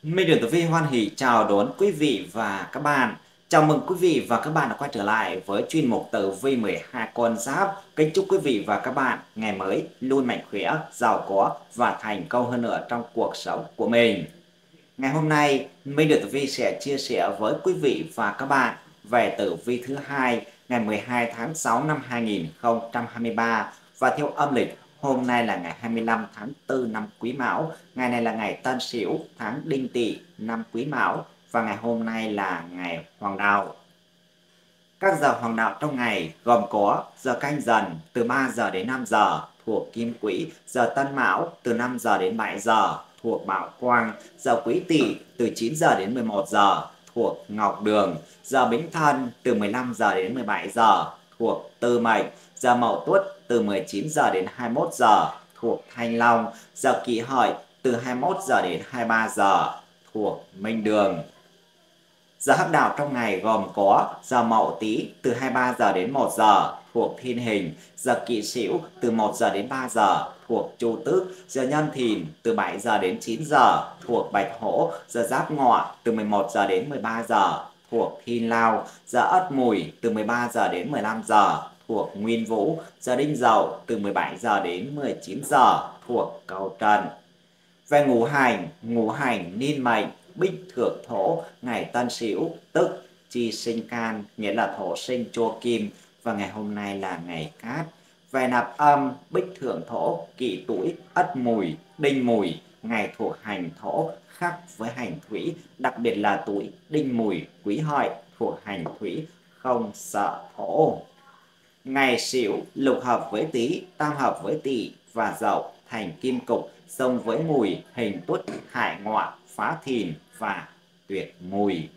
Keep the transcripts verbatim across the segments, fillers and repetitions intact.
Minh Đường Tử Vi hoan hỉ chào đón quý vị và các bạn. Chào mừng quý vị và các bạn đã quay trở lại với chuyên mục Tử Vi mười hai con giáp. Kính chúc quý vị và các bạn ngày mới luôn mạnh khỏe, giàu có và thành công hơn nữa trong cuộc sống của mình. Ngày hôm nay, Minh Đường Tử Vi sẽ chia sẻ với quý vị và các bạn về tử vi thứ hai ngày mười hai tháng sáu năm hai nghìn không trăm hai mươi ba, và theo âm lịch hôm nay là ngày hai mươi lăm tháng tư năm Quý Mão, ngày này là ngày Tân Sửu, tháng Đinh Tỵ năm Quý Mão, và ngày hôm nay là ngày Hoàng đạo. Các giờ hoàng đạo trong ngày gồm có giờ Canh Dần từ ba giờ đến năm giờ thuộc Kim Quỹ, giờ Tân Mão từ năm giờ đến bảy giờ thuộc Bảo Quang, giờ Quý Tỵ từ chín giờ đến mười một giờ thuộc Ngọc Đường, giờ Bính Thân từ mười lăm giờ đến mười bảy giờ thuộc Tư Mệnh, giờ Mậu Tuất từ mười chín giờ đến hai mươi mốt giờ thuộc Thanh Long, giờ Kỷ Hợi từ hai mươi mốt giờ đến hai mươi ba giờ thuộc Minh Đường. Giờ hắc đạo trong ngày gồm có giờ Mậu Tý từ hai mươi ba giờ đến một giờ thuộc Thiên Hình, giờ Kỷ Sửu từ một giờ đến ba giờ thuộc Chu Tước, giờ Nhâm Thìn từ bảy giờ đến chín giờ thuộc Bạch Hổ, giờ Giáp Ngọ từ mười một giờ đến mười ba giờ thuộc Thiên Lao, giờ Ất Mùi từ mười ba giờ đến mười lăm giờ thuộc Nguyên Vũ, giờ Đinh Dậu từ mười bảy giờ đến mười chín giờ thuộc Cậu Trần. Về ngũ hành, ngũ hành niên mệnh Bích Thượng Thổ, ngày Tân Sửu tức Chi Sinh Can, nghĩa là thổ sinh chua kim, và ngày hôm nay là ngày Cát. Về nạp âm, Bích Thượng Thổ, Kỷ Tuổi, Ất Mùi, Đinh Mùi, ngày thuộc hành thổ khác với hành thủy, đặc biệt là tuổi Đinh Mùi, Quý Hợi thuộc hành thủy, không sợ thổ. Ngày Sửu lục hợp với Tý, tam hợp với Tỵ và Dậu thành kim cục, xông với Mùi, hình Tuất, hại Ngọ, phá Thìn và tuyệt Mùi.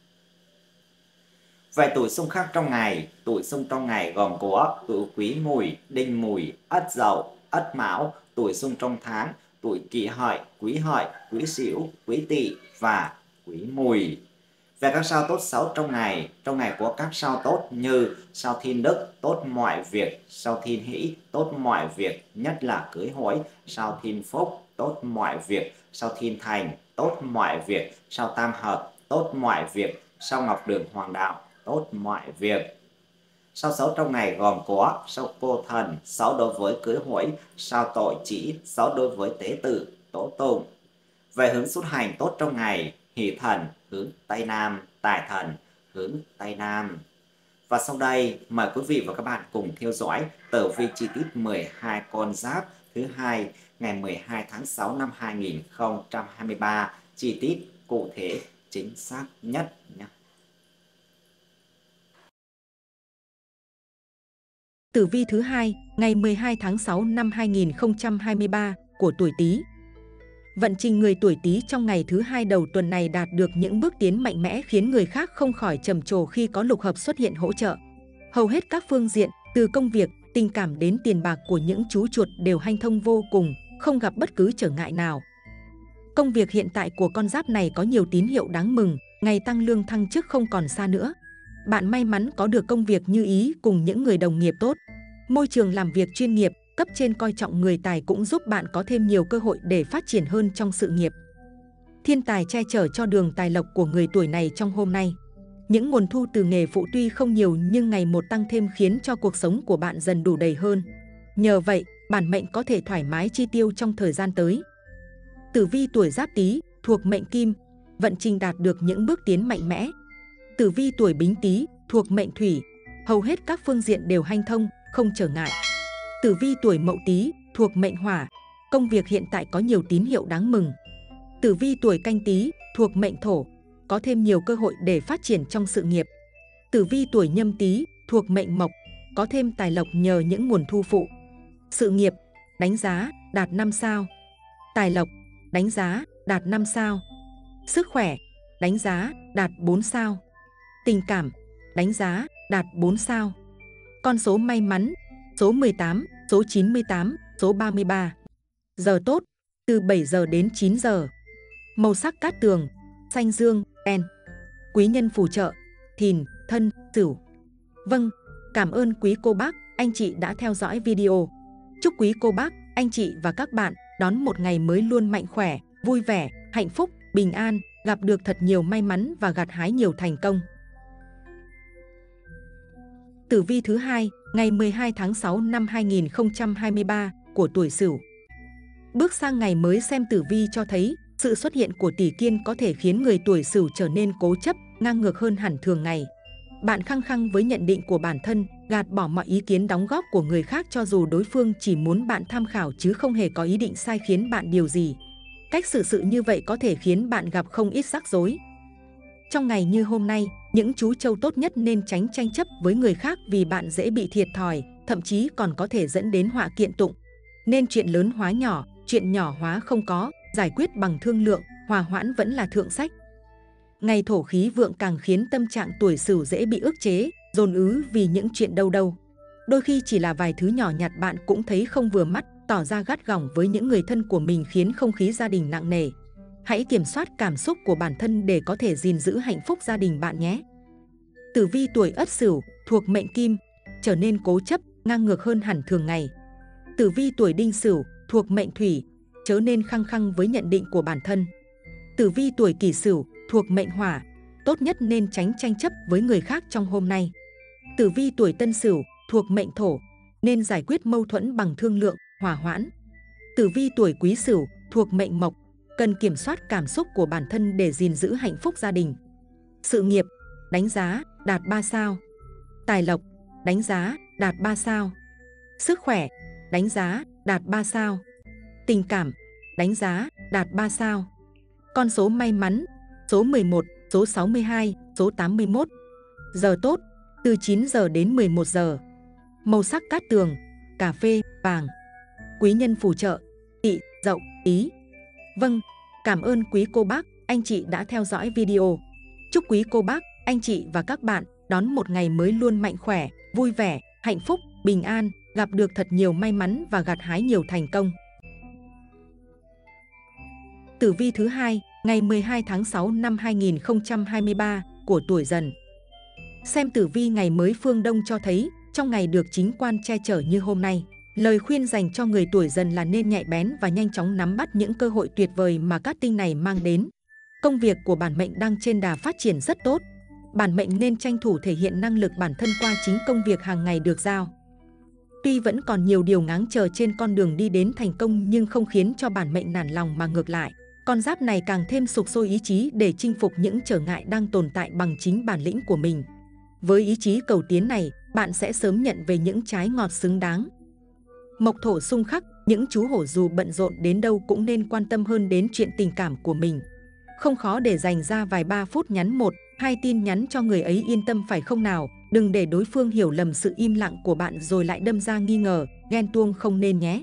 Về tuổi xung khắc trong ngày, tuổi xung trong ngày gồm có tuổi Quý Mùi, Đinh Mùi, Ất Dậu, Ất Mão. Tuổi xung trong tháng, tuổi Kỷ Hợi, Quý Hợi, Quý Sửu, Quý Tỵ và Quý Mùi. Về các sao tốt xấu trong ngày, trong ngày có các sao tốt như sao Thiên Đức, tốt mọi việc, sao Thiên Hỷ, tốt mọi việc, nhất là cưới hỏi, sao Thiên Phúc, tốt mọi việc, sao Thiên Thành, tốt mọi việc, sao Tam Hợp, tốt mọi việc, sao Ngọc Đường Hoàng Đạo, tốt mọi việc. Sao xấu trong ngày gồm có sao Cô Thần, xấu đối với cưới hỏi, sao Tội Chỉ, xấu đối với tế tự, tổ tụng. Về hướng xuất hành tốt trong ngày, Hỷ Thần hướng Tây Nam, Tài Thần hướng Tây Nam. Và sau đây mời quý vị và các bạn cùng theo dõi tử vi chi tiết mười hai con giáp thứ hai ngày mười hai tháng sáu năm hai nghìn không trăm hai mươi ba, chi tiết cụ thể chính xác nhất nhé. Tử vi thứ hai ngày mười hai tháng sáu năm hai nghìn không trăm hai mươi ba của tuổi Tý. Vận trình người tuổi Tý trong ngày thứ hai đầu tuần này đạt được những bước tiến mạnh mẽ khiến người khác không khỏi trầm trồ khi có lục hợp xuất hiện hỗ trợ. Hầu hết các phương diện, từ công việc, tình cảm đến tiền bạc của những chú chuột đều hanh thông vô cùng, không gặp bất cứ trở ngại nào. Công việc hiện tại của con giáp này có nhiều tín hiệu đáng mừng, ngày tăng lương thăng chức không còn xa nữa. Bạn may mắn có được công việc như ý cùng những người đồng nghiệp tốt. Môi trường làm việc chuyên nghiệp, cấp trên coi trọng người tài cũng giúp bạn có thêm nhiều cơ hội để phát triển hơn trong sự nghiệp. Thiên tài che chở cho đường tài lộc của người tuổi này trong hôm nay. Những nguồn thu từ nghề phụ tuy không nhiều nhưng ngày một tăng thêm khiến cho cuộc sống của bạn dần đủ đầy hơn. Nhờ vậy, bản mệnh có thể thoải mái chi tiêu trong thời gian tới. Tử vi tuổi Giáp Tý thuộc mệnh Kim, vận trình đạt được những bước tiến mạnh mẽ. Tử vi tuổi Bính Tý thuộc mệnh Thủy, hầu hết các phương diện đều hanh thông, không trở ngại. Tử vi tuổi Mậu Tý thuộc mệnh Hỏa, công việc hiện tại có nhiều tín hiệu đáng mừng. Tử vi tuổi Canh Tý thuộc mệnh Thổ, có thêm nhiều cơ hội để phát triển trong sự nghiệp. Tử vi tuổi Nhâm Tý thuộc mệnh Mộc, có thêm tài lộc nhờ những nguồn thu phụ. Sự nghiệp, đánh giá, đạt năm sao. Tài lộc, đánh giá, đạt năm sao. Sức khỏe, đánh giá, đạt bốn sao. Tình cảm, đánh giá, đạt bốn sao. Con số may mắn, số mười tám, số chín mươi tám, số ba mươi ba. Giờ tốt, từ bảy giờ đến chín giờ. Màu sắc cát tường, xanh dương, đen. Quý nhân phù trợ, Thìn, Thân, Sửu. Vâng, cảm ơn quý cô bác, anh chị đã theo dõi video. Chúc quý cô bác, anh chị và các bạn đón một ngày mới luôn mạnh khỏe, vui vẻ, hạnh phúc, bình bình an, gặp được thật nhiều may mắn và gặt hái nhiều thành công. Tử vi thứ hai, ngày mười hai tháng sáu năm hai nghìn không trăm hai mươi ba của tuổi Sửu. Bước sang ngày mới xem tử vi cho thấy, sự xuất hiện của tỷ kiên có thể khiến người tuổi Sửu trở nên cố chấp, ngang ngược hơn hẳn thường ngày. Bạn khăng khăng với nhận định của bản thân, gạt bỏ mọi ý kiến đóng góp của người khác cho dù đối phương chỉ muốn bạn tham khảo chứ không hề có ý định sai khiến bạn điều gì. Cách xử sự như vậy có thể khiến bạn gặp không ít rắc rối. Trong ngày như hôm nay, những chú trâu tốt nhất nên tránh tranh chấp với người khác vì bạn dễ bị thiệt thòi, thậm chí còn có thể dẫn đến họa kiện tụng. Nên chuyện lớn hóa nhỏ, chuyện nhỏ hóa không có, giải quyết bằng thương lượng, hòa hoãn vẫn là thượng sách. Ngày thổ khí vượng càng khiến tâm trạng tuổi Sửu dễ bị ức chế, dồn ứ vì những chuyện đâu đâu. Đôi khi chỉ là vài thứ nhỏ nhặt bạn cũng thấy không vừa mắt, tỏ ra gắt gỏng với những người thân của mình khiến không khí gia đình nặng nề. Hãy kiểm soát cảm xúc của bản thân để có thể gìn giữ hạnh phúc gia đình bạn nhé. Tử vi tuổi Ất Sửu thuộc mệnh Kim, trở nên cố chấp, ngang ngược hơn hẳn thường ngày. Tử vi tuổi Đinh Sửu thuộc mệnh Thủy, chớ nên khăng khăng với nhận định của bản thân. Tử vi tuổi Kỷ Sửu thuộc mệnh Hỏa, tốt nhất nên tránh tranh chấp với người khác trong hôm nay. Tử vi tuổi Tân Sửu thuộc mệnh Thổ, nên giải quyết mâu thuẫn bằng thương lượng, hòa hoãn. Tử vi tuổi Quý Sửu thuộc mệnh Mộc, cần kiểm soát cảm xúc của bản thân để gìn giữ hạnh phúc gia đình. Sự nghiệp, đánh giá, đạt ba sao. Tài lộc, đánh giá, đạt ba sao. Sức khỏe, đánh giá, đạt ba sao. Tình cảm, đánh giá, đạt ba sao. Con số may mắn, số mười một, số sáu mươi hai, số tám mươi mốt. Giờ tốt, từ chín giờ đến mười một giờ. Màu sắc cát tường, cà phê, vàng. Quý nhân phù trợ, Tỵ, Dậu, Tí. Vâng, cảm ơn quý cô bác, anh chị đã theo dõi video. Chúc quý cô bác, anh chị và các bạn đón một ngày mới luôn mạnh khỏe, vui vẻ, hạnh phúc, bình an, gặp được thật nhiều may mắn và gặt hái nhiều thành công. Tử vi thứ hai, ngày mười hai tháng sáu năm hai nghìn không trăm hai mươi ba của tuổi Dần. Xem tử vi ngày mới phương Đông cho thấy, trong ngày được chính quan che chở như hôm nay, lời khuyên dành cho người tuổi Dần là nên nhạy bén và nhanh chóng nắm bắt những cơ hội tuyệt vời mà các tinh này mang đến. Công việc của bản mệnh đang trên đà phát triển rất tốt. Bản mệnh nên tranh thủ thể hiện năng lực bản thân qua chính công việc hàng ngày được giao. Tuy vẫn còn nhiều điều ngáng chờ trên con đường đi đến thành công nhưng không khiến cho bản mệnh nản lòng mà ngược lại. Con giáp này càng thêm sục sôi ý chí để chinh phục những trở ngại đang tồn tại bằng chính bản lĩnh của mình. Với ý chí cầu tiến này, bạn sẽ sớm nhận về những trái ngọt xứng đáng. Mộc thổ xung khắc, những chú hổ dù bận rộn đến đâu cũng nên quan tâm hơn đến chuyện tình cảm của mình. Không khó để dành ra vài ba phút nhắn một, hai tin nhắn cho người ấy yên tâm phải không nào? Đừng để đối phương hiểu lầm sự im lặng của bạn rồi lại đâm ra nghi ngờ, ghen tuông không nên nhé.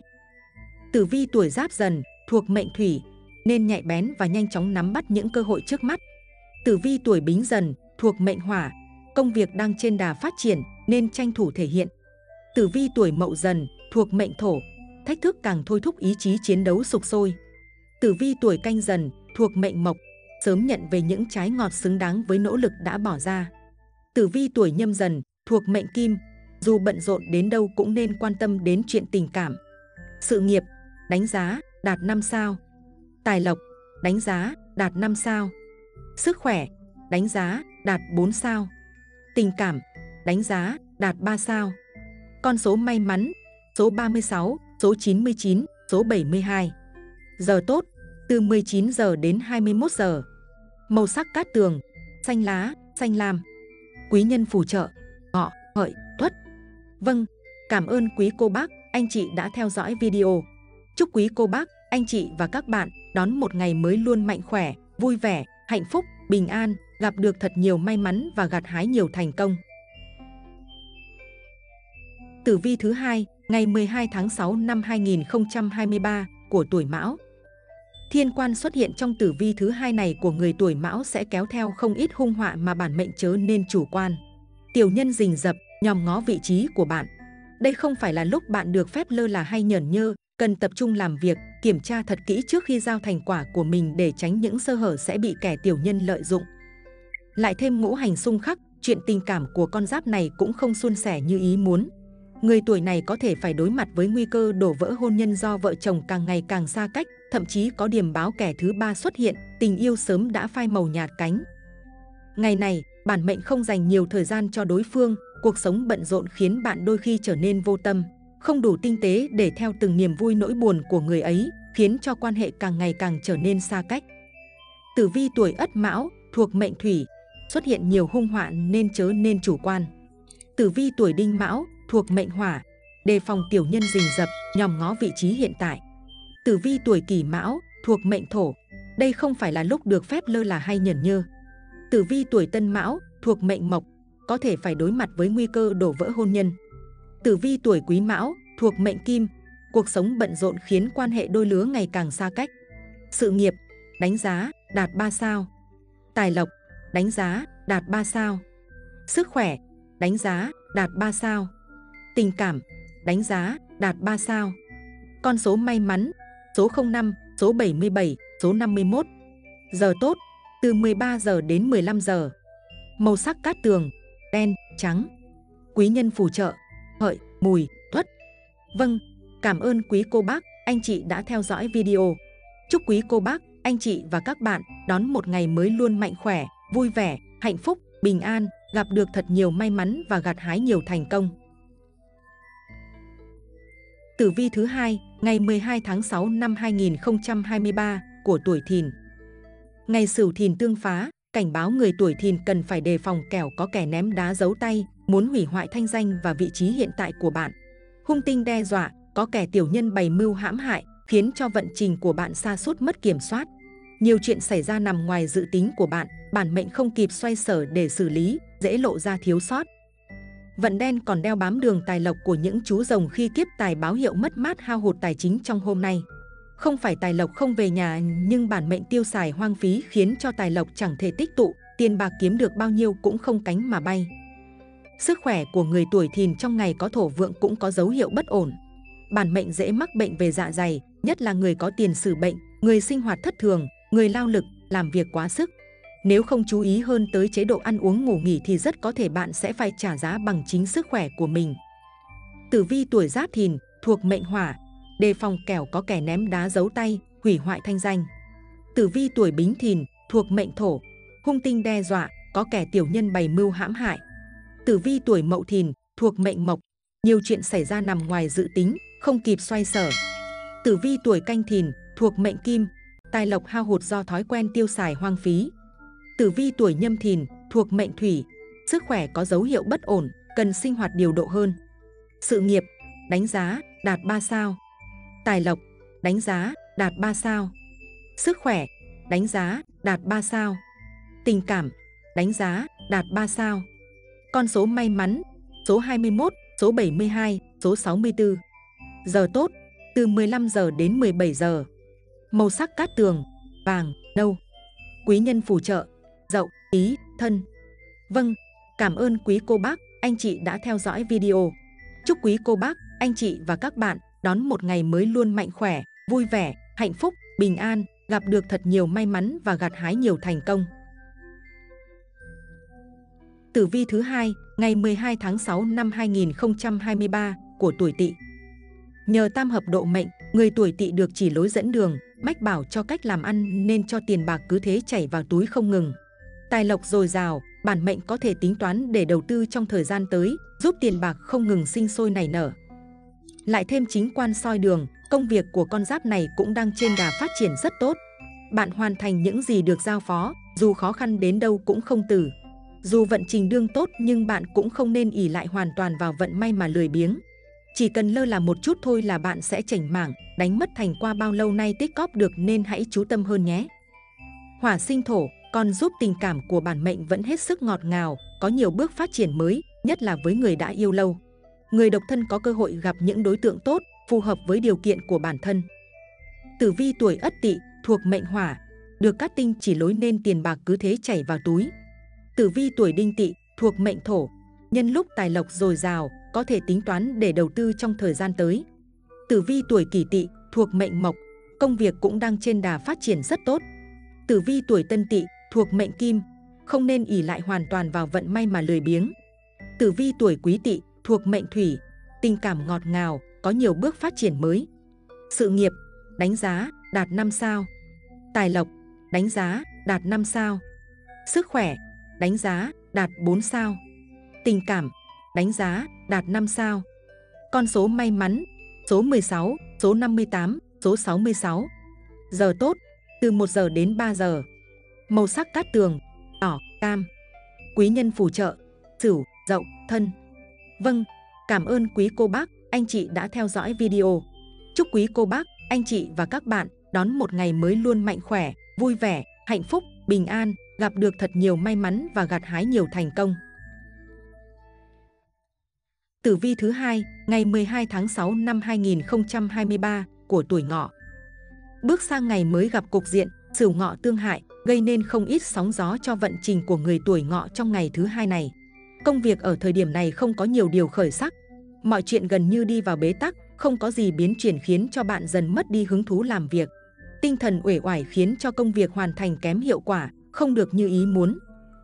Tử vi tuổi Giáp Dần thuộc mệnh Thủy, nên nhạy bén và nhanh chóng nắm bắt những cơ hội trước mắt. Tử vi tuổi Bính Dần thuộc mệnh Hỏa, công việc đang trên đà phát triển nên tranh thủ thể hiện. Tử vi tuổi Mậu Dần thuộc mệnh Thổ, thách thức càng thôi thúc ý chí chiến đấu sục sôi. Tử vi tuổi Canh Dần thuộc mệnh Mộc, sớm nhận về những trái ngọt xứng đáng với nỗ lực đã bỏ ra. Tử vi tuổi Nhâm Dần thuộc mệnh Kim, dù bận rộn đến đâu cũng nên quan tâm đến chuyện tình cảm. Sự nghiệp, đánh giá, đạt năm sao. Tài lộc, đánh giá, đạt năm sao. Sức khỏe, đánh giá, đạt bốn sao. Tình cảm, đánh giá, đạt ba sao. Con số may mắn, số ba mươi sáu, số chín mươi chín, số bảy mươi hai. Giờ tốt, từ mười chín giờ đến hai mươi mốt giờ. Màu sắc cát tường, xanh lá, xanh lam. Quý nhân phù trợ, Ngọ, Hợi, Tuất. Vâng, cảm ơn quý cô bác, anh chị đã theo dõi video. Chúc quý cô bác, anh chị và các bạn đón một ngày mới luôn mạnh khỏe, vui vẻ, hạnh phúc, bình an, gặp được thật nhiều may mắn và gặt hái nhiều thành công. Tử vi thứ hai, ngày mười hai tháng sáu năm hai nghìn không trăm hai mươi ba của tuổi Mão. Thiên quan xuất hiện trong tử vi thứ hai này của người tuổi Mão sẽ kéo theo không ít hung họa mà bản mệnh chớ nên chủ quan. Tiểu nhân rình rập, nhòm ngó vị trí của bạn. Đây không phải là lúc bạn được phép lơ là hay nhởn nhơ, cần tập trung làm việc, kiểm tra thật kỹ trước khi giao thành quả của mình để tránh những sơ hở sẽ bị kẻ tiểu nhân lợi dụng. Lại thêm ngũ hành xung khắc, chuyện tình cảm của con giáp này cũng không suôn sẻ như ý muốn. Người tuổi này có thể phải đối mặt với nguy cơ đổ vỡ hôn nhân do vợ chồng càng ngày càng xa cách, thậm chí có điềm báo kẻ thứ ba xuất hiện, tình yêu sớm đã phai màu nhạt cánh. Ngày này, bản mệnh không dành nhiều thời gian cho đối phương, cuộc sống bận rộn khiến bạn đôi khi trở nên vô tâm, không đủ tinh tế để theo từng niềm vui nỗi buồn của người ấy, khiến cho quan hệ càng ngày càng trở nên xa cách. Tử vi tuổi Ất Mão, thuộc mệnh Thủy, xuất hiện nhiều hung họa nên chớ nên chủ quan. Tử vi tuổi Đinh Mão, thuộc mệnh Hỏa, đề phòng tiểu nhân rình rập, nhòm ngó vị trí hiện tại. Tử vi tuổi Kỷ Mão, thuộc mệnh Thổ, đây không phải là lúc được phép lơ là hay nhởn nhơ. Tử vi tuổi Tân Mão, thuộc mệnh Mộc, có thể phải đối mặt với nguy cơ đổ vỡ hôn nhân. Tử vi tuổi Quý Mão, thuộc mệnh Kim, cuộc sống bận rộn khiến quan hệ đôi lứa ngày càng xa cách. Sự nghiệp, đánh giá, đạt ba sao. Tài lộc, đánh giá, đạt ba sao. Sức khỏe, đánh giá, đạt ba sao. Tình cảm, đánh giá, đạt ba sao. Con số may mắn, số không năm, số bảy mươi bảy, số năm mươi mốt. Giờ tốt, từ mười ba giờ đến mười lăm giờ. Màu sắc cát tường, đen, trắng. Quý nhân phù trợ, Hợi, Mùi, Tuất. Vâng, cảm ơn quý cô bác, anh chị đã theo dõi video. Chúc quý cô bác, anh chị và các bạn đón một ngày mới luôn mạnh khỏe, vui vẻ, hạnh phúc, bình an, gặp được thật nhiều may mắn và gặt hái nhiều thành công. Tử vi thứ hai, ngày mười hai tháng sáu năm hai nghìn không trăm hai mươi ba của tuổi Thìn. Ngày Sửu Thìn tương phá, cảnh báo người tuổi Thìn cần phải đề phòng kẻo có kẻ ném đá giấu tay, muốn hủy hoại thanh danh và vị trí hiện tại của bạn. Hung tinh đe dọa, có kẻ tiểu nhân bày mưu hãm hại, khiến cho vận trình của bạn sa sút mất kiểm soát. Nhiều chuyện xảy ra nằm ngoài dự tính của bạn, bản mệnh không kịp xoay sở để xử lý, dễ lộ ra thiếu sót. Vận đen còn đeo bám đường tài lộc của những chú rồng khi kiếp tài báo hiệu mất mát hao hụt tài chính trong hôm nay. Không phải tài lộc không về nhà nhưng bản mệnh tiêu xài hoang phí khiến cho tài lộc chẳng thể tích tụ, tiền bạc kiếm được bao nhiêu cũng không cánh mà bay. Sức khỏe của người tuổi Thìn trong ngày có thổ vượng cũng có dấu hiệu bất ổn. Bản mệnh dễ mắc bệnh về dạ dày, nhất là người có tiền sử bệnh, người sinh hoạt thất thường, người lao lực, làm việc quá sức. Nếu không chú ý hơn tới chế độ ăn uống ngủ nghỉ thì rất có thể bạn sẽ phải trả giá bằng chính sức khỏe của mình. Tử vi tuổi Giáp Thìn, thuộc mệnh Hỏa, đề phòng kẻo có kẻ ném đá giấu tay, hủy hoại thanh danh. Tử vi tuổi Bính Thìn, thuộc mệnh Thổ, hung tinh đe dọa, có kẻ tiểu nhân bày mưu hãm hại. Tử vi tuổi Mậu Thìn, thuộc mệnh Mộc, nhiều chuyện xảy ra nằm ngoài dự tính, không kịp xoay sở. Tử vi tuổi Canh Thìn, thuộc mệnh Kim, tài lộc hao hụt do thói quen tiêu xài hoang phí. Tử vi tuổi Nhâm Thìn, thuộc mệnh Thủy, sức khỏe có dấu hiệu bất ổn, cần sinh hoạt điều độ hơn. Sự nghiệp, đánh giá, đạt ba sao. Tài lộc, đánh giá, đạt ba sao. Sức khỏe, đánh giá, đạt ba sao. Tình cảm, đánh giá, đạt ba sao. Con số may mắn, số hai mươi mốt, số bảy mươi hai, số sáu mươi tư. Giờ tốt, từ mười lăm giờ đến mười bảy giờ. Màu sắc cát tường, vàng, nâu. Quý nhân phù trợ, Dậu, Ý, Thân. Vâng, cảm ơn quý cô bác, anh chị đã theo dõi video. Chúc quý cô bác, anh chị và các bạn đón một ngày mới luôn mạnh khỏe, vui vẻ, hạnh phúc, bình an, gặp được thật nhiều may mắn và gặt hái nhiều thành công. Tử vi thứ hai, ngày mười hai tháng sáu năm hai nghìn không trăm hai mươi ba của tuổi Tỵ. Nhờ tam hợp độ mệnh, người tuổi Tỵ được chỉ lối dẫn đường, mách bảo cho cách làm ăn nên cho tiền bạc cứ thế chảy vào túi không ngừng. Tài lộc dồi dào, bản mệnh có thể tính toán để đầu tư trong thời gian tới, giúp tiền bạc không ngừng sinh sôi nảy nở. Lại thêm chính quan soi đường, công việc của con giáp này cũng đang trên đà phát triển rất tốt. Bạn hoàn thành những gì được giao phó, dù khó khăn đến đâu cũng không từ. Dù vận trình đương tốt nhưng bạn cũng không nên ỷ lại hoàn toàn vào vận may mà lười biếng. Chỉ cần lơ là một chút thôi là bạn sẽ chảnh mảng, đánh mất thành qua bao lâu nay tích cóp được nên hãy chú tâm hơn nhé. Hỏa sinh thổ còn giúp tình cảm của bản mệnh vẫn hết sức ngọt ngào, có nhiều bước phát triển mới, nhất là với người đã yêu lâu. Người độc thân có cơ hội gặp những đối tượng tốt, phù hợp với điều kiện của bản thân. Tử vi tuổi Ất Tỵ, thuộc mệnh Hỏa, được cát tinh chỉ lối nên tiền bạc cứ thế chảy vào túi. Tử vi tuổi Đinh Tỵ, thuộc mệnh Thổ, nhân lúc tài lộc dồi dào, có thể tính toán để đầu tư trong thời gian tới. Tử vi tuổi Kỷ Tỵ, thuộc mệnh Mộc, công việc cũng đang trên đà phát triển rất tốt. Tử vi tuổi Tân Tỵ, thuộc mệnh Kim, không nên ỷ lại hoàn toàn vào vận may mà lười biếng. Tử vi tuổi Quý Tỵ, thuộc mệnh Thủy, tình cảm ngọt ngào, có nhiều bước phát triển mới. Sự nghiệp, đánh giá, đạt năm sao. Tài lộc, đánh giá, đạt năm sao. Sức khỏe, đánh giá, đạt bốn sao. Tình cảm, đánh giá, đạt năm sao. Con số may mắn, số mười sáu, số năm mươi tám, số sáu mươi sáu. Giờ tốt, từ một giờ đến ba giờ. Màu sắc cát tường, đỏ, cam. Quý nhân phù trợ, Sửu, Dậu, Thân. Vâng, cảm ơn quý cô bác, anh chị đã theo dõi video. Chúc quý cô bác, anh chị và các bạn đón một ngày mới luôn mạnh khỏe, vui vẻ, hạnh phúc, bình an, gặp được thật nhiều may mắn và gặt hái nhiều thành công. Tử vi thứ hai, ngày mười hai tháng sáu năm hai nghìn không trăm hai mươi ba của tuổi Ngọ. Bước sang ngày mới gặp cục diện Sửu Ngọ tương hại, gây nên không ít sóng gió cho vận trình của người tuổi Ngọ trong ngày thứ hai này. Công việc ở thời điểm này không có nhiều điều khởi sắc. Mọi chuyện gần như đi vào bế tắc, không có gì biến chuyển khiến cho bạn dần mất đi hứng thú làm việc. Tinh thần uể oải khiến cho công việc hoàn thành kém hiệu quả, không được như ý muốn.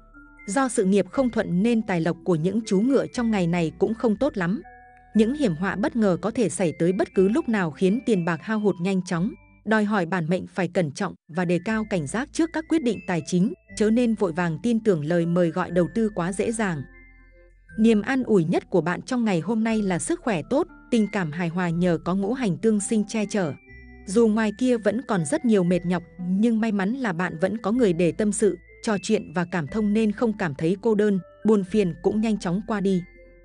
Do sự nghiệp không thuận nên tài lộc của những chú ngựa trong ngày này cũng không tốt lắm. Những hiểm họa bất ngờ có thể xảy tới bất cứ lúc nào khiến tiền bạc hao hụt nhanh chóng, đòi hỏi bản mệnh phải cẩn trọng và đề cao cảnh giác trước các quyết định tài chính, chớ nên vội vàng tin tưởng lời mời gọi đầu tư quá dễ dàng. Niềm an ủi nhất của bạn trong ngày hôm nay là sức khỏe tốt, tình cảm hài hòa nhờ có ngũ hành tương sinh che chở. Dù ngoài kia vẫn còn rất nhiều mệt nhọc, nhưng may mắn là bạn vẫn có người để tâm sự, trò chuyện và cảm thông nên không cảm thấy cô đơn, buồn phiền cũng nhanh chóng qua đi.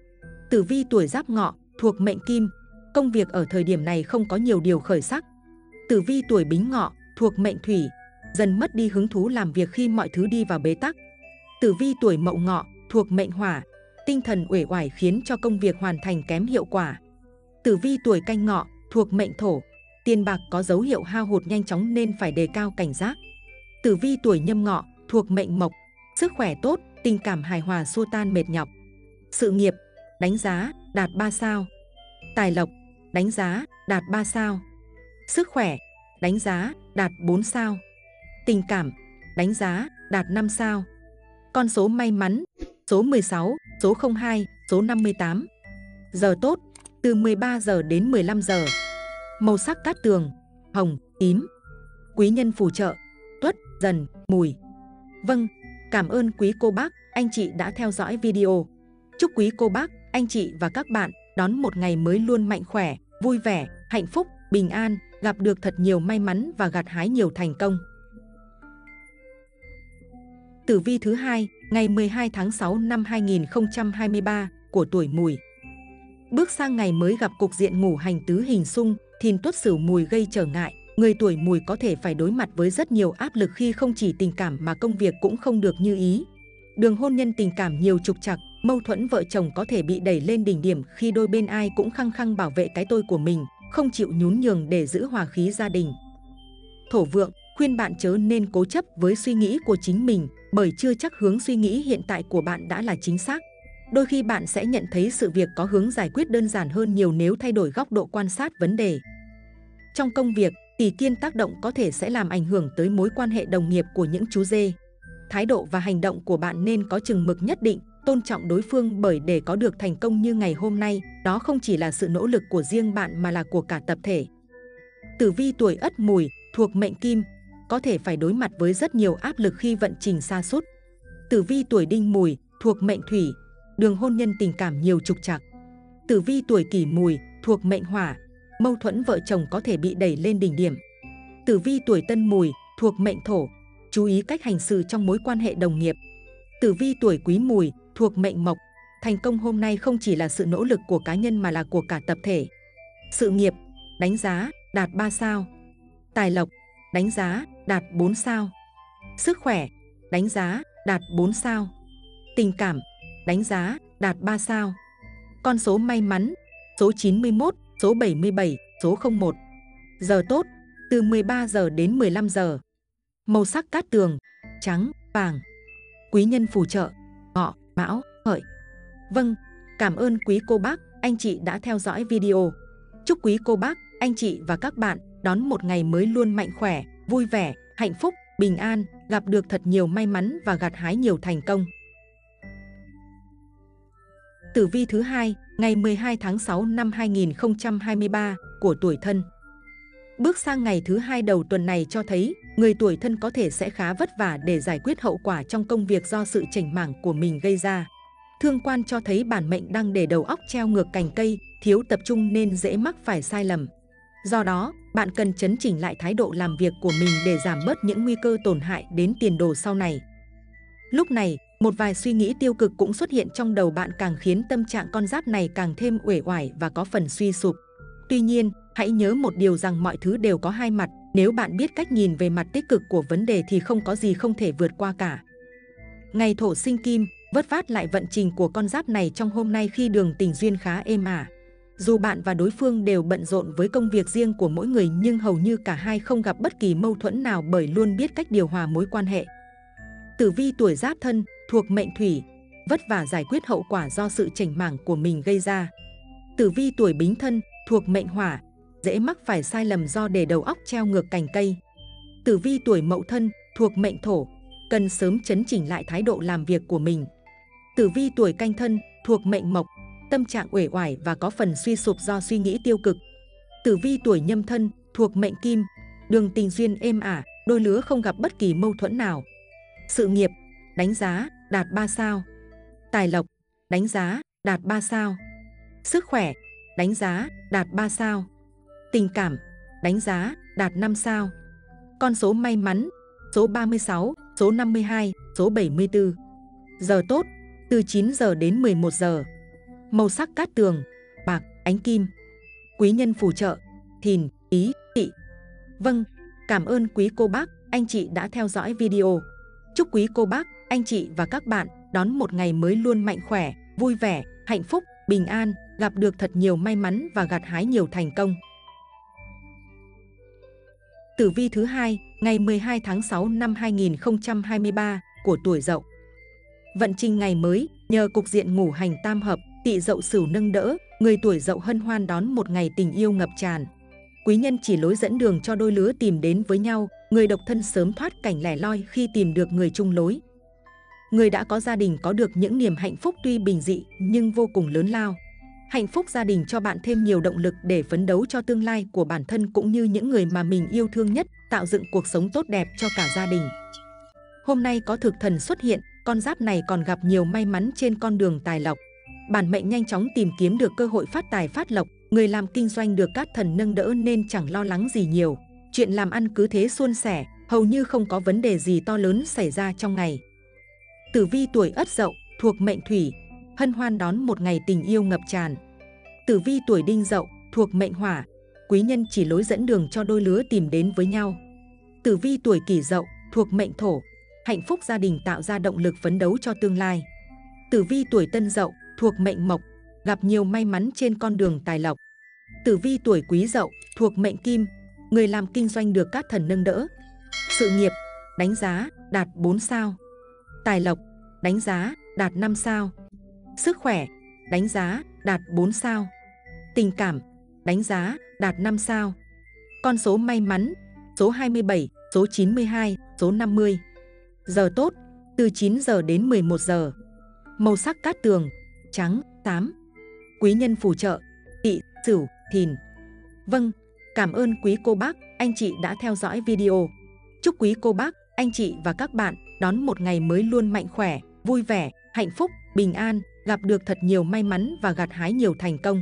Tử vi tuổi Giáp Ngọ, thuộc mệnh Kim, công việc ở thời điểm này không có nhiều điều khởi sắc. Tử vi tuổi Bính Ngọ, thuộc mệnh Thủy, dần mất đi hứng thú làm việc khi mọi thứ đi vào bế tắc. Tử vi tuổi Mậu Ngọ, thuộc mệnh Hỏa, tinh thần uể oải khiến cho công việc hoàn thành kém hiệu quả. Tử vi tuổi Canh Ngọ, thuộc mệnh Thổ, tiền bạc có dấu hiệu hao hụt nhanh chóng nên phải đề cao cảnh giác. Tử vi tuổi Nhâm Ngọ, thuộc mệnh Mộc, sức khỏe tốt, tình cảm hài hòa xua tan mệt nhọc. Sự nghiệp, đánh giá, đạt ba sao. Tài lộc, đánh giá, đạt ba sao. Sức khỏe, đánh giá, đạt bốn sao. Tình cảm, đánh giá, đạt năm sao. Con số may mắn, số mười sáu, số không hai, số năm mươi tám. Giờ tốt, từ mười ba giờ đến mười lăm giờ. Màu sắc cát tường, hồng, tím. Quý nhân phù trợ, Tuất, Dần, Mùi. Vâng, cảm ơn quý cô bác, anh chị đã theo dõi video. Chúc quý cô bác, anh chị và các bạn đón một ngày mới luôn mạnh khỏe, vui vẻ, hạnh phúc, bình an, gặp được thật nhiều may mắn và gặt hái nhiều thành công. Tử vi thứ hai, ngày mười hai tháng sáu năm hai nghìn không trăm hai mươi ba của tuổi Mùi. Bước sang ngày mới gặp cục diện ngũ hành tứ hình xung, Thìn Tuất Sửu Mùi gây trở ngại. Người tuổi Mùi có thể phải đối mặt với rất nhiều áp lực khi không chỉ tình cảm mà công việc cũng không được như ý. Đường hôn nhân tình cảm nhiều trục trặc, mâu thuẫn vợ chồng có thể bị đẩy lên đỉnh điểm khi đôi bên ai cũng khăng khăng bảo vệ cái tôi của mình, không chịu nhún nhường để giữ hòa khí gia đình. Thổ Vượng khuyên bạn chớ nên cố chấp với suy nghĩ của chính mình, bởi chưa chắc hướng suy nghĩ hiện tại của bạn đã là chính xác. Đôi khi bạn sẽ nhận thấy sự việc có hướng giải quyết đơn giản hơn nhiều nếu thay đổi góc độ quan sát vấn đề. Trong công việc, Tỷ Kiên tác động có thể sẽ làm ảnh hưởng tới mối quan hệ đồng nghiệp của những chú dê. Thái độ và hành động của bạn nên có chừng mực nhất định, tôn trọng đối phương, bởi để có được thành công như ngày hôm nay, đó không chỉ là sự nỗ lực của riêng bạn mà là của cả tập thể. Tử vi tuổi Ất Mùi, thuộc mệnh Kim, có thể phải đối mặt với rất nhiều áp lực khi vận trình sa sút. Tử vi tuổi Đinh Mùi, thuộc mệnh Thủy, đường hôn nhân tình cảm nhiều trục trặc. Tử vi tuổi Kỷ Mùi, thuộc mệnh Hỏa, mâu thuẫn vợ chồng có thể bị đẩy lên đỉnh điểm. Tử vi tuổi Tân Mùi, thuộc mệnh Thổ, chú ý cách hành xử trong mối quan hệ đồng nghiệp. Tử vi tuổi Quý Mùi, thuộc mệnh Mộc, thành công hôm nay không chỉ là sự nỗ lực của cá nhân mà là của cả tập thể. Sự nghiệp, đánh giá, đạt ba sao. Tài lộc, đánh giá, đạt bốn sao. Sức khỏe, đánh giá, đạt bốn sao. Tình cảm, đánh giá, đạt ba sao. Con số may mắn, số chín mươi mốt, số bảy mươi bảy, số không một. Giờ tốt, từ mười ba giờ đến mười lăm giờ. Màu sắc cát tường, trắng, vàng. Quý nhân phù trợ, Ngọ, Mão, Hợi. Vâng, cảm ơn quý cô bác, anh chị đã theo dõi video. Chúc quý cô bác, anh chị và các bạn đón một ngày mới luôn mạnh khỏe, vui vẻ, hạnh phúc, bình an, gặp được thật nhiều may mắn và gặt hái nhiều thành công. Tử vi thứ hai, ngày mười hai tháng sáu năm hai nghìn không trăm hai mươi ba của tuổi Thân. Bước sang ngày thứ hai đầu tuần này cho thấy, người tuổi Thân có thể sẽ khá vất vả để giải quyết hậu quả trong công việc do sự chểnh mảng của mình gây ra. Thương quan cho thấy bản mệnh đang để đầu óc treo ngược cành cây, thiếu tập trung nên dễ mắc phải sai lầm. Do đó, bạn cần chấn chỉnh lại thái độ làm việc của mình để giảm bớt những nguy cơ tổn hại đến tiền đồ sau này. Lúc này, một vài suy nghĩ tiêu cực cũng xuất hiện trong đầu bạn, càng khiến tâm trạng con giáp này càng thêm uể oải và có phần suy sụp. Tuy nhiên, hãy nhớ một điều rằng mọi thứ đều có hai mặt, nếu bạn biết cách nhìn về mặt tích cực của vấn đề thì không có gì không thể vượt qua cả. Ngày Thổ sinh Kim, vớt vát lại vận trình của con giáp này trong hôm nay khi đường tình duyên khá êm ả. Dù bạn và đối phương đều bận rộn với công việc riêng của mỗi người nhưng hầu như cả hai không gặp bất kỳ mâu thuẫn nào bởi luôn biết cách điều hòa mối quan hệ. Tử vi tuổi Giáp Thân, thuộc mệnh Thủy, vất vả giải quyết hậu quả do sự chểnh mảng của mình gây ra. Tử vi tuổi Bính Thân, thuộc mệnh Hỏa, dễ mắc phải sai lầm do để đầu óc treo ngược cành cây. Tử vi tuổi Mậu Thân, thuộc mệnh Thổ, cần sớm chấn chỉnh lại thái độ làm việc của mình. Tử vi tuổi Canh Thân, thuộc mệnh Mộc, tâm trạng uể oải và có phần suy sụp do suy nghĩ tiêu cực. Tử vi tuổi Nhâm Thân, thuộc mệnh Kim, đường tình duyên êm ả, đôi lứa không gặp bất kỳ mâu thuẫn nào. Sự nghiệp, đánh giá, đạt ba sao. Tài lộc, đánh giá, đạt ba sao. Sức khỏe, đánh giá, đạt ba sao. Tình cảm, đánh giá, đạt năm sao. Con số may mắn, số ba mươi sáu, số năm mươi hai, số bảy mươi tư. Giờ tốt, từ chín giờ đến mười một giờ. Màu sắc cát tường, bạc, ánh kim. Quý nhân phù trợ, Thìn, Ý, Tỵ. Vâng, cảm ơn quý cô bác, anh chị đã theo dõi video. Chúc quý cô bác, anh chị và các bạn đón một ngày mới luôn mạnh khỏe, vui vẻ, hạnh phúc, bình an, gặp được thật nhiều may mắn và gặt hái nhiều thành công. Tử vi thứ hai, ngày mười hai tháng sáu năm hai nghìn không trăm hai mươi ba của tuổi Dậu. Vận trình ngày mới, nhờ cục diện ngũ hành tam hợp, Tỵ Dậu Sửu nâng đỡ, người tuổi Dậu hân hoan đón một ngày tình yêu ngập tràn. Quý nhân chỉ lối dẫn đường cho đôi lứa tìm đến với nhau, người độc thân sớm thoát cảnh lẻ loi khi tìm được người chung lối. Người đã có gia đình có được những niềm hạnh phúc tuy bình dị nhưng vô cùng lớn lao. Hạnh phúc gia đình cho bạn thêm nhiều động lực để phấn đấu cho tương lai của bản thân cũng như những người mà mình yêu thương nhất, tạo dựng cuộc sống tốt đẹp cho cả gia đình. Hôm nay có thực thần xuất hiện, con giáp này còn gặp nhiều may mắn trên con đường tài lộc. Bản mệnh nhanh chóng tìm kiếm được cơ hội phát tài phát lộc, người làm kinh doanh được các thần nâng đỡ nên chẳng lo lắng gì nhiều. Chuyện làm ăn cứ thế suôn sẻ, hầu như không có vấn đề gì to lớn xảy ra trong ngày. Tử vi tuổi Ất Dậu, thuộc mệnh Thủy, hân hoan đón một ngày tình yêu ngập tràn. Tử vi tuổi Đinh Dậu, thuộc mệnh Hỏa, quý nhân chỉ lối dẫn đường cho đôi lứa tìm đến với nhau. Tử vi tuổi Kỷ Dậu, thuộc mệnh Thổ, hạnh phúc gia đình tạo ra động lực phấn đấu cho tương lai. Tử vi tuổi Tân Dậu, thuộc mệnh Mộc, gặp nhiều may mắn trên con đường tài lộc. Tử vi tuổi Quý Dậu, thuộc mệnh Kim, người làm kinh doanh được các thần nâng đỡ. Sự nghiệp, đánh giá, đạt bốn sao. Tài lộc, đánh giá, đạt năm sao. Sức khỏe, đánh giá, đạt bốn sao. Tình cảm, đánh giá, đạt năm sao. Con số may mắn, số hai mươi bảy, số chín mươi hai, số năm mươi. Giờ tốt, từ chín giờ đến mười một giờ. Màu sắc cát tường, trắng, xám. Quý nhân phù trợ, Tỵ, Sửu, Thìn. Vâng, cảm ơn quý cô bác, anh chị đã theo dõi video. Chúc quý cô bác, anh chị và các bạn đón một ngày mới luôn mạnh khỏe, vui vẻ, hạnh phúc, bình an, gặp được thật nhiều may mắn và gặt hái nhiều thành công.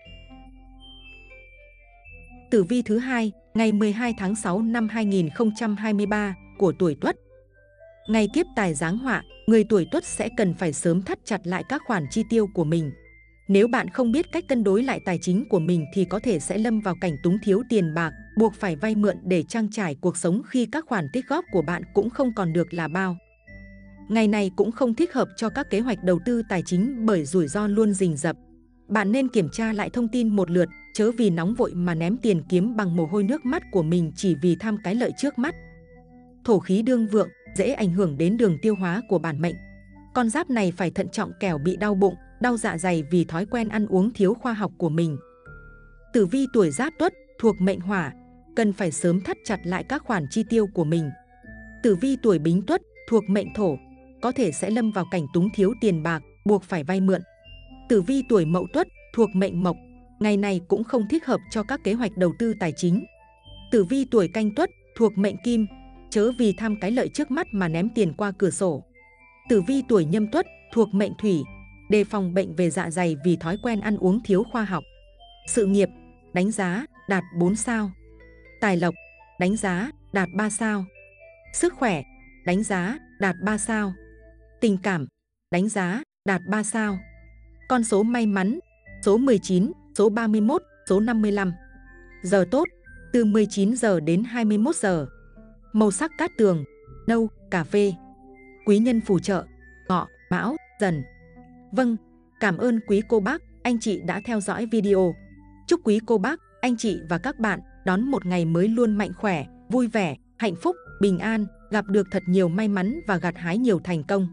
Tử vi thứ hai, ngày mười hai tháng sáu năm hai nghìn không trăm hai mươi ba của tuổi Tuất. Ngày kiếp tài giáng họa, người tuổi Tuất sẽ cần phải sớm thắt chặt lại các khoản chi tiêu của mình. Nếu bạn không biết cách cân đối lại tài chính của mình thì có thể sẽ lâm vào cảnh túng thiếu tiền bạc, buộc phải vay mượn để trang trải cuộc sống khi các khoản tích góp của bạn cũng không còn được là bao. Ngày này cũng không thích hợp cho các kế hoạch đầu tư tài chính bởi rủi ro luôn rình rập. Bạn nên kiểm tra lại thông tin một lượt, chớ vì nóng vội mà ném tiền kiếm bằng mồ hôi nước mắt của mình chỉ vì tham cái lợi trước mắt. Thổ khí đương vượng, dễ ảnh hưởng đến đường tiêu hóa của bản mệnh. Con giáp này phải thận trọng kẻo bị đau bụng, đau dạ dày vì thói quen ăn uống thiếu khoa học của mình. Tử vi tuổi Giáp Tuất, thuộc mệnh Hỏa, cần phải sớm thắt chặt lại các khoản chi tiêu của mình. Tử vi tuổi Bính Tuất, thuộc mệnh Thổ, có thể sẽ lâm vào cảnh túng thiếu tiền bạc, buộc phải vay mượn. Tử vi tuổi Mậu Tuất thuộc mệnh Mộc, ngày này cũng không thích hợp cho các kế hoạch đầu tư tài chính. Tử vi tuổi Canh Tuất thuộc mệnh Kim, chớ vì tham cái lợi trước mắt mà ném tiền qua cửa sổ. Tử vi tuổi Nhâm Tuất thuộc mệnh Thủy, đề phòng bệnh về dạ dày vì thói quen ăn uống thiếu khoa học. Sự nghiệp, đánh giá, đạt bốn sao. Tài lộc, đánh giá, đạt ba sao. Sức khỏe, đánh giá, đạt ba sao. Tình cảm, đánh giá, đạt ba sao. Con số may mắn, số mười chín, số ba mươi mốt, số năm mươi lăm. Giờ tốt, từ mười chín giờ đến hai mươi mốt giờ. Màu sắc cát tường, nâu, cà phê. Quý nhân phù trợ, Ngọ, Mão, Dần. Vâng, cảm ơn quý cô bác, anh chị đã theo dõi video. Chúc quý cô bác, anh chị và các bạn đón một ngày mới luôn mạnh khỏe, vui vẻ, hạnh phúc, bình an, gặp được thật nhiều may mắn và gặt hái nhiều thành công.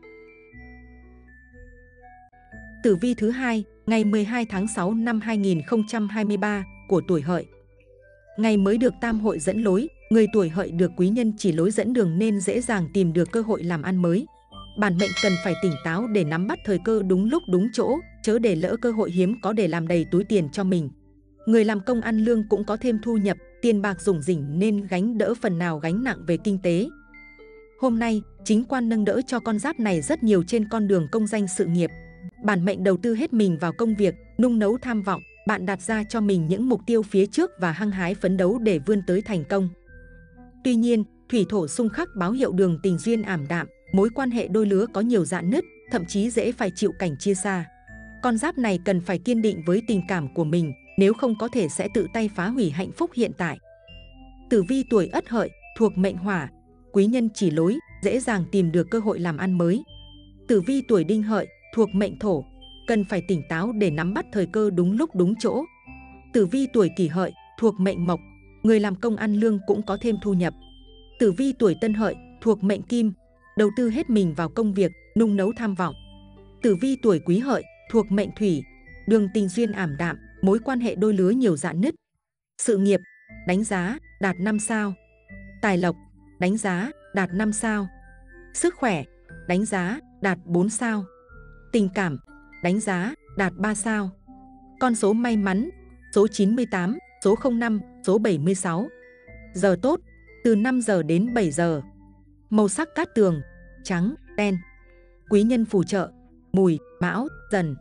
Tử vi thứ hai, ngày mười hai tháng sáu năm hai nghìn không trăm hai mươi ba của tuổi Hợi. Ngày mới được tam hội dẫn lối, người tuổi Hợi được quý nhân chỉ lối dẫn đường nên dễ dàng tìm được cơ hội làm ăn mới. Bản mệnh cần phải tỉnh táo để nắm bắt thời cơ đúng lúc đúng chỗ, chớ để lỡ cơ hội hiếm có để làm đầy túi tiền cho mình. Người làm công ăn lương cũng có thêm thu nhập, tiền bạc rủng rỉnh nên gánh đỡ phần nào gánh nặng về kinh tế. Hôm nay, chính quan nâng đỡ cho con giáp này rất nhiều trên con đường công danh sự nghiệp. Bản mệnh đầu tư hết mình vào công việc, nung nấu tham vọng, bạn đặt ra cho mình những mục tiêu phía trước và hăng hái phấn đấu để vươn tới thành công. Tuy nhiên, thủy thổ xung khắc báo hiệu đường tình duyên ảm đạm, mối quan hệ đôi lứa có nhiều rạn nứt, thậm chí dễ phải chịu cảnh chia xa. Con giáp này cần phải kiên định với tình cảm của mình, nếu không có thể sẽ tự tay phá hủy hạnh phúc hiện tại. Tử vi tuổi Ất Hợi thuộc mệnh Hỏa, quý nhân chỉ lối, dễ dàng tìm được cơ hội làm ăn mới. Tử vi tuổi Đinh Hợi thuộc mệnh Thổ, cần phải tỉnh táo để nắm bắt thời cơ đúng lúc đúng chỗ. Tử vi tuổi Kỷ Hợi thuộc mệnh Mộc, người làm công ăn lương cũng có thêm thu nhập. Tử vi tuổi Tân Hợi thuộc mệnh Kim, đầu tư hết mình vào công việc, nung nấu tham vọng. Tử vi tuổi Quý Hợi thuộc mệnh Thủy, đường tình duyên ảm đạm, mối quan hệ đôi lứa nhiều rạn nứt. Sự nghiệp, đánh giá, đạt năm sao. Tài lộc, đánh giá, đạt năm sao. Sức khỏe, đánh giá, đạt bốn sao. Tình cảm, đánh giá, đạt ba sao. Con số may mắn, số chín mươi tám, số không năm, số bảy mươi sáu. Giờ tốt, từ năm giờ đến bảy giờ. Màu sắc cát tường, trắng, đen. Quý nhân phù trợ, Mùi, Mão, Dần.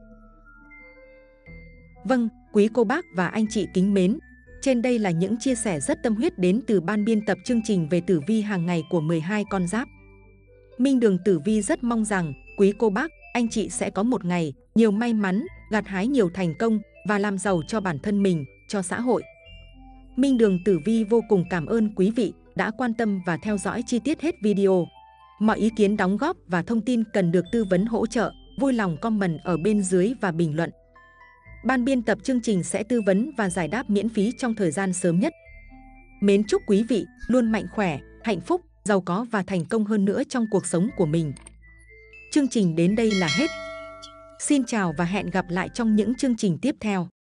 Vâng, quý cô bác và anh chị kính mến, trên đây là những chia sẻ rất tâm huyết đến từ ban biên tập chương trình về tử vi hàng ngày của mười hai con giáp. Minh Đường Tử Vi rất mong rằng quý cô bác, anh chị sẽ có một ngày nhiều may mắn, gặt hái nhiều thành công và làm giàu cho bản thân mình, cho xã hội. Minh Đường Tử Vi vô cùng cảm ơn quý vị đã quan tâm và theo dõi chi tiết hết video. Mọi ý kiến đóng góp và thông tin cần được tư vấn hỗ trợ, vui lòng comment ở bên dưới và bình luận. Ban biên tập chương trình sẽ tư vấn và giải đáp miễn phí trong thời gian sớm nhất. Mến chúc quý vị luôn mạnh khỏe, hạnh phúc, giàu có và thành công hơn nữa trong cuộc sống của mình. Chương trình đến đây là hết. Xin chào và hẹn gặp lại trong những chương trình tiếp theo.